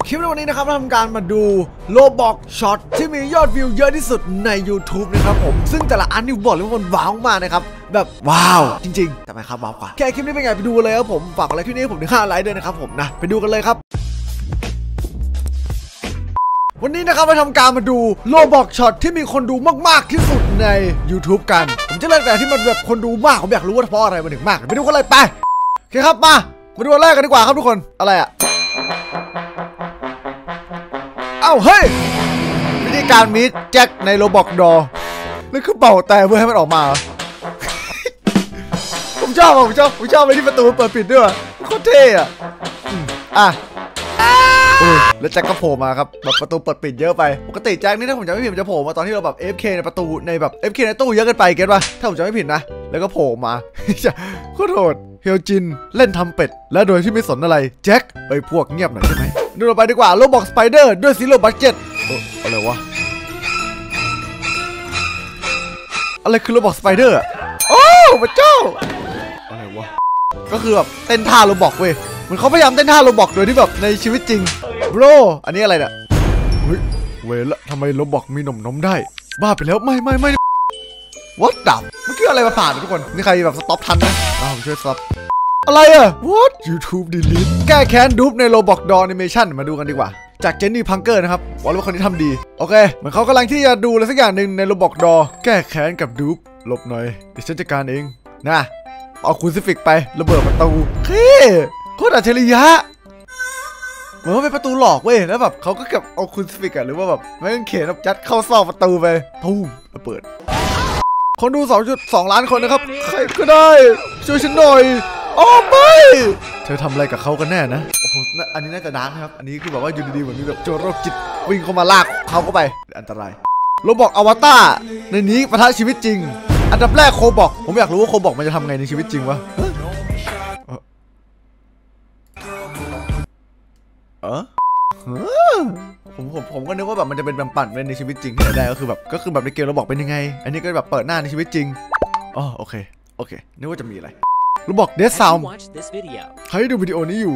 คลิปในวันนี้นะครับเราทำการมาดูโลบอกช็อตที่มียอดวิวเยอะที่สุดใน YouTube นะครับผมซึ่งแต่ละอันนี่บอกเลยว่ามันว้าวมากนะครับแบบว้าวจริงๆแต่ไม่ครับว้าวกว่าแค่คลิปนี้เป็นไงไปดูเลยครับผมฝากกดไลค์คลิปนี้ผมถึง5 ไลค์ด้วยนะครับผมนะไปดูกันเลยครับวันนี้นะครับเราทำการมาดูโลบอกช็อตที่มีคนดูมากๆที่สุดใน YouTube กันผมจะเลือกแต่ที่มันแบบคนดูมากผมอยากรู้ว่าเพราะอะไรมันถึงมากไปดูกันเลยไปโอเคครับมาดูอันแรกกันดีกว่าครับทุกคนอะไรอะเอ้าเฮ้ยวิธีการมีดแจ็คในโรบอกดอแล้วคือเป่าแต่เพื่อให้มันออกมา ผมชอบไปที่ประตูเปิดปิดด้วยโคตรเท่อะแล้วแจ็คก็โผล่มาครับแบบประตูเปิดปิดเยอะไปปกติแจ็คนี่ถ้าผมจำไม่ผิดมันจะโผล่มาตอนที่เราแบบ AFK ในประตูในแบบ AFK ในตู้เยอะเกินไปเก็ตป่ะถ้าผมจำไม่ผิดนะแล้วก็โผล่มาโคตรโหดเฮลจินเล่นทำเป็ดและโดยที่ไม่สนอะไรแจ็คพวกเงียบหน่อยใช่ไหมดูต่อไปดีกว่าโรบอกสไปเดอร์ด้วย0 บัดเจ็ตอะไรวะอะไรคือโรบอกสไปเดอร์โอ้พระเจ้าอะไรวะก็คือแบบเต้นท่าโรบอกเว้ยเหมือนเขาพยายามเต้นท่าโรบอกโดยที่แบบในชีวิตจริงโบรอันนี้อะไรเนี่ยเฮ้ยเวละทำไมโรบอกมีหนมได้บ้าไปแล้วไม่What ดับเมื่อกี้อะไรมาผ่านทุกคนมีใครแบบสต็อปทันไหมผมช่วยสต็อปอะไรอะ What YouTube delete แก้แค้นดูปในโรบอกดอ Animation มาดูกันดีกว่าจากเจนนี่พังเกอร์นะครับบอกเลยว่าคนนี้ทำดีโอเคเหมือนเขากำลังที่จะดูอะไรสักอย่างหนึ่งในโรบอกดอแก้แค้นกับดูปหลบหน่อยเดี๋ยวฉันจัดการเองนะเอาคูซิฟิกไประเบิดประตูโคตรอัจฉริยะเหมือนว่าเป็นประตูหลอกเว้ยแล้วแบบเขาก็เก็บเอาคูซิฟิกหรือว่าแบบไม่ต้องเขียนแบบยัดเข้าซอกประตูไปตู้ระเบิดคนดู 2.2 ล้านคนนะครับใครก็ได้ช่วยฉันหน่อยโอ้ไม่เธอทำอะไรกับเขากันแน่นะโอ้โหอันนี้น่าจะดาร์กนะครับอันนี้คือแบบว่าอยู่ดีๆเหมือนมีแบบโจรโรคจิตวิ่งเข้ามาลากเขาเข้าไปอันตรายโรบอกอวตารในนี้ปะทะชีวิตจริงอันดับแรกโคบอกผมอยากรู้ว่าโคบอกมันจะทำไงในชีวิตจริงวะผมก็นึกว่าแบบมันจะเป็นแบบปั่นในชีวิตจริงที่ไหนได้ก็คือแบบในเกมเราบอกเป็นยังไงอันนี้ก็แบบเปิดหน้าในชีวิตจริงอ๋อโอเคนึกว่าจะมีอะไรเราบอกเดซซาวด์ใครดูวิดีโอนี้อยู่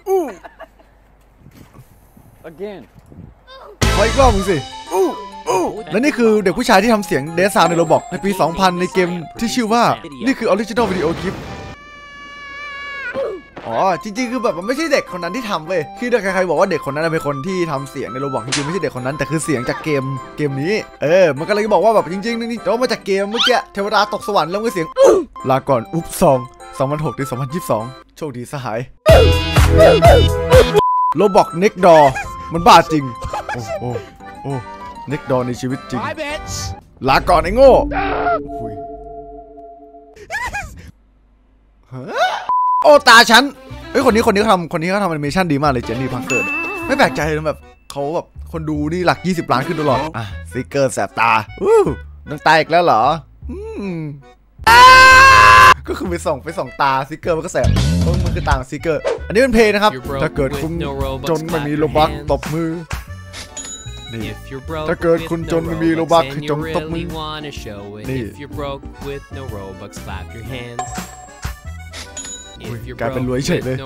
ขออีกรอบมึงสิและนี่คือเด็กผู้ชายที่ทำเสียงเดซซาวด์ในโรบอกในปี 2000 ในเกมที่ชื่อว่านี่คือออริจินอลวิดีโอคลิปอ๋อจริงๆคือแบบมันไม่ใช่เด็กคนนั้นที่ทำเว้ยคือใครๆบอกว่าเด็กคนนั้นเป็นคนที่ทำเสียงในโรบอกจริงๆไม่ใช่เด็กคนนั้นแต่คือเสียงจากเกมนี้มันก็เลยบอกว่าแบบจริงๆนี่แต่ว่ามาจากเกมเมื่อกี้เทวดาตกสวรรค์แล้วก็เสียงลาก่อนอุ๊บซอง2006 ถึง 2022โชคดีสหายโรบอกเน็กดอมันบ้าจริงโอ้เน็กดอในชีวิตจริงลาก่อนไอ้โง่โอ้ตาฉันคนนี้เขาทำแอนิเมชั่นดีมากเลยเจนนี่พังเกิดไม่แปลกใจเลยแบบเขาแบบคนดูนี่หลัก20 ล้านขึ้นตลอดสติกเกอร์แสบตาน้ำตาอีกแล้วเหรอก็คือไปส่องตาสติกเกอร์มันก็แสบมันคือต่างสติกเกอร์อันนี้เป็นเพลงนะครับถ้าเกิดคุณจนไม่มีโลบัคตบมือถ้าเกิดคุณจนไม่มีโลบัคจงตบมือนี่กลายเป็นรวยเฉยเลย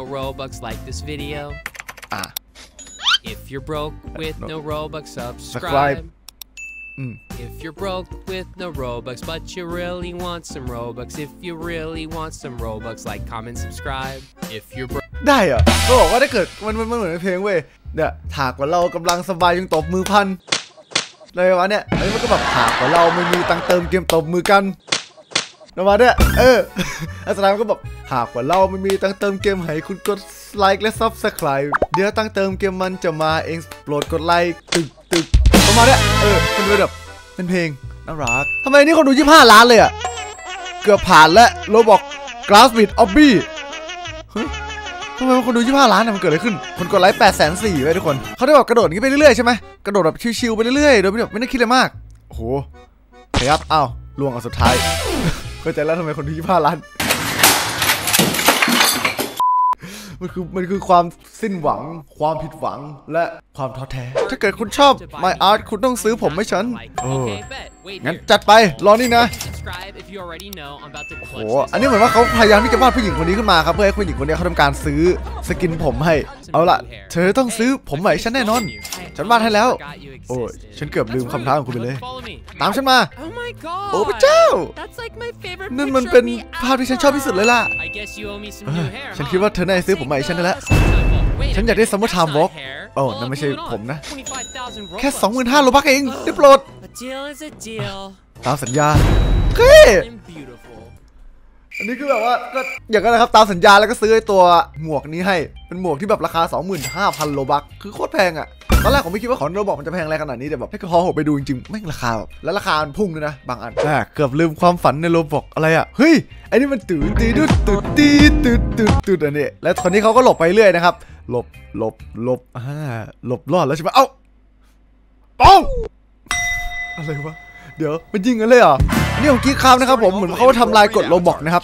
If you're broke with no Robux, subscribe. If you're broke with no Robux, but you really want some Robux, if you really want some Robux, like, comment, subscribe. If you're broke ได้อะก็บอกว่าถ้าเกิดมันเหมือนเพลงเว้ยเนี่ยหากว่าเรากำลังสบายยังตบมือพันเลยวะเนี่ยอันนี้มันก็แบบหากว่าเราไม่มีตังเติมเกมตบมือกันประมาณเนี่ยอันสุดท้ายมันก็แบบหากว่าเราไม่มีตังเติมเกมให้คุณกดไลค์และซับสไครป์เดี๋ยวตังเติมเกมมันจะมาเองโปรดกดไลค์ตึกประมาณเนี่ยมันเป็นแบบเป็นเพลงน่ารักทำไมนี่คนดู25 ล้านเลยอะเกือบผ่านแล้วโรบอกกราฟบิดออบบี้ทำไมคนดู25 ล้านมันเกิดอะไรขึ้นคนกดไลค์840,000ไว้ทุกคนเขาได้แบบกระโดดอย่างนี้ไปเรื่อยๆใช่ไหมกระโดดแบบชิวๆไปเรื่อยๆโดยแบบไม่ได้คิดอะไรมากโอ้โหครับอ้าวล่วงอันสุดท้ายเข้าใจแล้วทำไมคนดู25 ล้านมันคือความสิ้นหวังความผิดหวังและความท้อแท้ถ้าเกิดคุณชอบ My Art คุณต้องซื้อผมให้ฉันงั้นจัดไปรอนี่นะโอ้อันนี้เหมือนว่าเขาพยายามที่จะวาดผู้หญิงคนนี้ขึ้นมาครับเพื่อให้ผู้หญิงคนนี้เขาทำการซื้อสกินผมให้เอาล่ะเธอต้องซื้อผมใหม่ฉันแน่นอนฉันวาดให้แล้วโอ้ฉันเกือบลืมคำท้าของคุณไปเลยตามฉันมาโอ้พระเจ้านั่นมันเป็นภาพที่ฉันชอบที่สุดเลยล่ะฉันคิดว่าเธอน่าจะซื้อผมใหม่ฉันได้แล้วฉันอยากได้ซัมเมอร์ไทม์วอล์กโอ้นั่นไม่ใช่ผมนะแค่ 25,000 โลบัคเองได้โปรดตามสัญญาเฮ้ยอันนี้คือแบบว่าก็อย่างนั้นนะครับตามสัญญาแล้วก็ซื้อไอ้ตัวหมวกนี้ให้เป็นหมวกที่แบบราคา 25,000 โลบัคคือโคตรแพงอ่ะตอนแรกผมไม่คิดว่าของโรบอกมันจะแพงอะไรขนาดนี้แต่แบบพอผมไปดูจริงๆแม่งราคาแบบแล้วราคามันพุ่งด้วยนะบางอันเกือบลืมความฝันในโรบอกอะไรอ่ะเฮ้ยไอ้นี่มันตื่นอันนี้แล้วคนนี้เขาก็หลบไปเรื่อยนะครับหลบหลบรอดแล้วใช่ไหมเอ้าป้องอะไรวะเดี๋ยวมันยิงกันเลยเหรอนี่ของกิ๊กครับนะครับผมเหมือนเขาทำลายกฎโรบอกนะครับ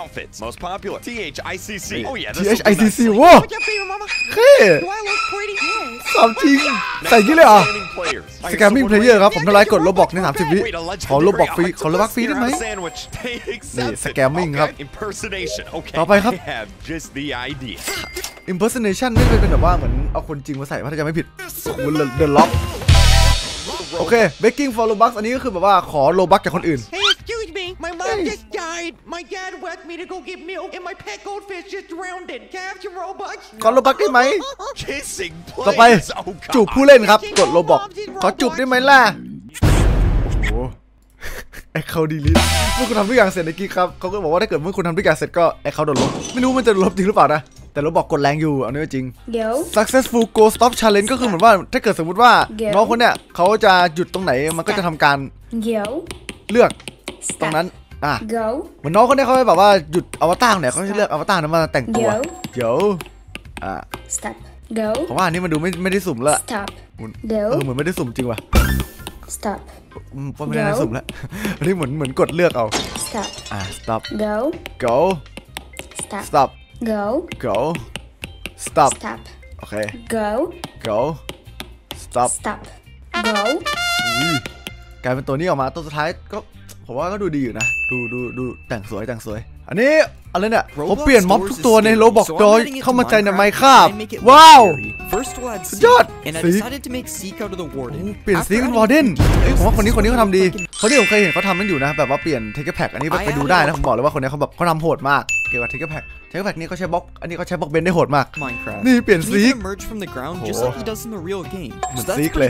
THICC ว้าวเฮ้สามจริงใส่ยี่เลยเหรอสแกมมิ่งเพลเยอร์ครับผมทำลายกฎโรบอกใน30 วิขอโรบอกฟรีขอโรบัคฟรีได้ไหมนี่สแกมมิ่งครับต่อไปครับ impersonation นี่เป็นแบบว่าเหมือนเอาคนจริงมาใส่ถ้าจะไม่ผิดคุณเดินล็อกโอเค begging for Robux อันนี้ก็คือแบบว่าขอโลบัคจากคนอื่น Hey, excuse me, my mom just died. My dad left me to go get milk, and my pet goldfish just drowned. Can I have your Robux? ขอโลบัคได้ไหมต่อไปจูบผู้เล่นครับกดโลบอกขอจูบได้ไหมล่ะโอ้ไอเขาดีลิทเมื่อคุณทำทุกอย่างเสร็จในกิ๊กครับเขาก็บอกว่าถ้าเกิดเมื่อคุณทำทุกอย่างเสร็จก็ไอเขาโดนลบไม่รู้มันจะลบจริงหรือเปล่านะแต่เราบอกกดแรงอยู่เอาเนื้อจริง successful go stop challenge ก็คือเหมือนว่าถ้าเกิดสมมติว่าน้องคนเนี้ยเขาจะหยุดตรงไหนมันก็จะทำการเลือกตรงนั้นเหมือนน้องคนเนี้ยเขาแบบว่าหยุดอวตารเนี่ยเขาจะเลือกอวตารนั้นมาแต่งตัวเดี๋ยว stop ผมว่าอันนี้มันดูไม่ได้สุ่มแล้วเหมือนไม่ได้สุ่มจริงว่ะ stop ไม่ได้สุ่มแล้วอันนี้เหมือนกดเลือกเอา stop stop go stop go stop โอเค go stop go กลายเป็นตัวนี้ออกมาตัวสุดท้ายก็ผมว่าก็ดูดีอยู่นะดูแต่งสวยอันนี้อะไรเนี่ยเขาเปลี่ยนม็อบทุกตัวในโรบอกโดยเข้ามาใจในไมค์คาบว้าวสุดยอดสีเปลี่ยนสีเป็นวอร์เดนผมว่าคนนี้เขาทำดีเขาที่ผมเคยเห็นเขาทำนั่นอยู่นะแบบว่าเปลี่ยนเทคแพ็กอันนี้ไปดูได้นะผมบอกเลยว่าคนนี้เขาทำโหดมากเกี่ยวกับเทคแพ็กนี้เขาใช้บล็อกอันนี้เขาใช้บล็อกเบนได้โหดมากนี่เปลี่ยนสีเหมือนซีกเลย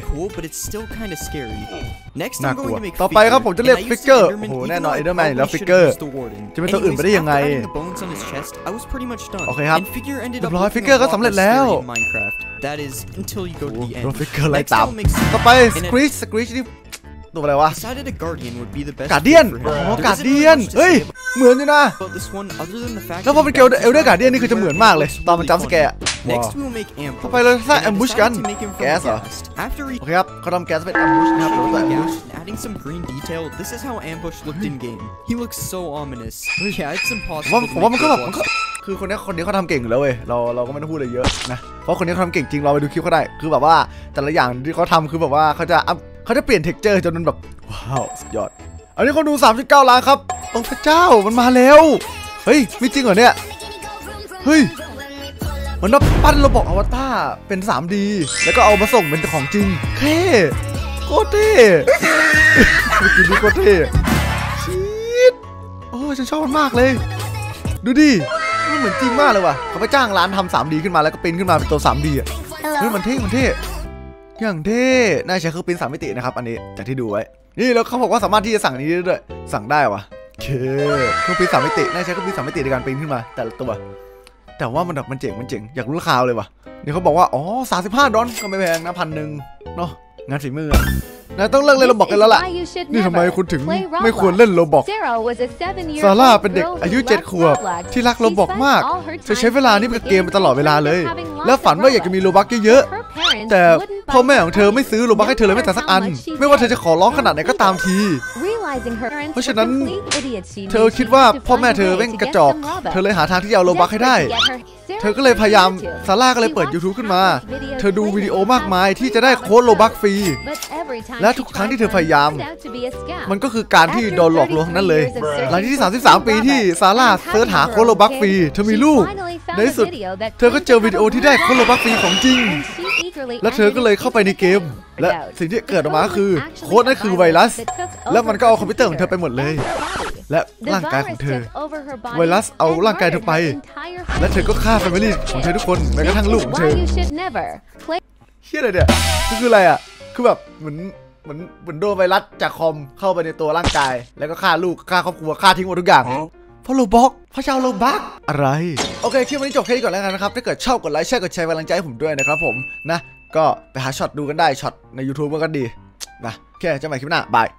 น่ากลัวต่อไปครับผมจะเรียกฟิกเกอร์โอ้โหแน่นอนเอเดอร์แมนแล้วฟิกเกอร์จะเป็นตัวอื่นไปได้ยังไงโอเคครับเรียบร้อยฟิกเกอร์ก็สำเร็จแล้วโดนฟิกเกอร์ไล่ตามต่อไปสครีชนี่ตัวอะไรวะการเดียนการเดียนเฮ้ยเหมือนอยู่นะแล้วพอเป็นเอลเดอร์การเดียนนี่คือจะเหมือนมากเลยตอนมันจัมป์สแกร์ต่อไปเราสร้างแอมบูชกันแก๊สเหรอโอเคครับเขาทำแก๊สเป็นแอมบูชนะครับหรือว่าแอมบูชผมว่ามันก็แบบคือคนนี้เขาทำเก่งอยู่แล้วเว้ยเราก็ไม่ต้องพูดอะไรเยอะนะเพราะคนนี้เขาทำเก่งจริงเราไปดูคลิปเขาได้คือแบบว่าแต่ละอย่างที่เขาทำคือแบบว่าเขาจะเปลี่ยนเท็กเจอร์จนมันแบบว้าวสุดยอดอันนี้คนดู 39 ล้านครับโอ้พระเจ้ามันมาแล้วเฮ้ยมีจริงเหรอเนี่ยเฮ้ยมันนับปั้นเราบอกอวตารเป็น 3D แล้วก็เอามาส่งเป็นของจริงเท่โคตรเท่เมื่อกี้นี้โคตรเท่ชีดโอ้ฉันชอบมันมากเลยดูดิมันเหมือนจริงมากเลยว่ะเขาไปจ้างร้านทำ 3D ขึ้นมาแล้วก็ปริ้นขึ้นมาเป็นตัว 3D อ่ะเฮ้ยมันเท่อย่างเท่น่าใช้เครื่องปริ้น3 มิตินะครับอันนี้จากที่ดูไว้นี่แล้วเขาบอกว่าสามารถที่จะสั่งนี้ได้ด้วยสั่งได้วะโอเคเครื่องปริ้น3 มิติน่าใช้เครื่องปริ้น3 มิติในการปริ้นขึ้นมาแต่ละตัวแต่ว่ามันเจ๋งอยากรู้ราคาเลยวะนี่เขาบอกว่าอ๋อ$35ก็ไม่แพงนะ1,000เนาะงานฝีมือนะต้องเลิกเล่นโรบอกกันแล้วล่ะนี่ทำไมคุณถึงไม่ควรเล่นโรบอกซาร่าเป็นเด็กอายุ7 ขวบที่รักโรบอกมากเธอใช้เวลานี่เป็นเกมไปตลอดเวลาเลยและฝันว่าอยากจะมีโรบัคเยอะๆแต่พ่อแม่ของเธอไม่ซื้อโรบัคให้เธอเลยแม้แต่สักอันไม่ว่าเธอจะขอร้องขนาดไหนก็ตามทีเพราะฉะนั้นเธอคิดว่าพ่อแม่เธอเป็นกระจอกเธอเลยหาทางที่จะเอาโลบัคให้ได้เธอก็เลยพยายามซาร่าก็เลยเปิด YouTube ขึ้นมาเธอดูวิดีโอมากมายที่จะได้โค้ดโลบัคฟรีและทุกครั้งที่เธอพยายามมันก็คือการที่โดนหลอกลวงทั้งนั้นเลยหลังที่33 ปีที่ซาร่าเสิร์ชหาโค้ดโลบัคฟรีเธอมีลูกในที่สุดเธอก็เจอวิดีโอที่ได้โค้ดโลบัคฟรีของจริงและเธอก็เลยเข้าไปในเกมและสิ่งที่เกิดออกมาคือโค้ดนั่นคือไวรัสแล้วมันก็เอาคอมพิวเตอร์ของเธอไปหมดเลยและร่างกายของเธอไวรัสเอาร่างกายเธอไปและเธอก็ฆ่าแฟมิลี่ของเธอทุกคนแม้กระทั่งลูกของเธอเฮี้ยอะไรเนี่ยคืออะไรอ่ะคือแบบเหมือนโดนไวรัสจากคอมเข้าไปในตัวร่างกายแล้วก็ฆ่าลูกฆ่าครอบครัวฆ่าทิ้งหมดทุกอย่างเพราะโลบ็อกเพราะชาวโลบักอะไรโอเคคลิปวันนี้จบแค่นี้ก่อนแล้วกันนะครับถ้าเกิดชอบกดไลค์แชร์กดแชร์กำลังใจให้ผมด้วยนะครับผมนะก็ไปหาช็อตดูกันได้ช็อตใน YouTube ก็ดีนะโอเคเจอกันใหม่คลิปหน้าบาย